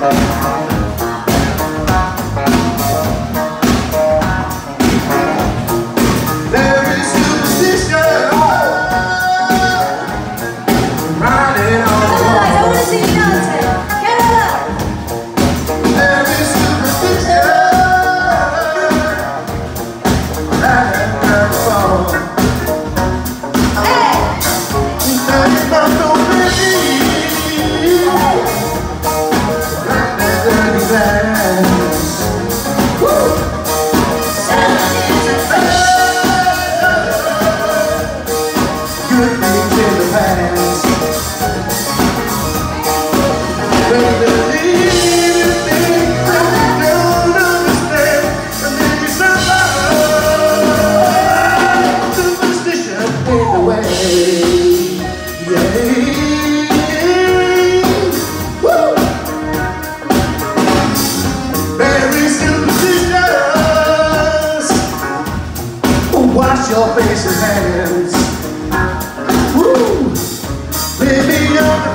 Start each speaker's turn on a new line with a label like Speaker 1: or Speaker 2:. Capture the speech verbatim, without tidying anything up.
Speaker 1: There is superstition riding on the wall.
Speaker 2: I want to see you dancing. Get up.
Speaker 1: There is superstition riding on the wall.
Speaker 2: Hey.
Speaker 1: There is not no pity like that dirty dance. Woo! Good things in the past. When you believe in things that you don't understand, and then you survive. Superstition in the way. Yeah. Woo! Very superstitious. Wash your face and hands. Woo! Baby, you're the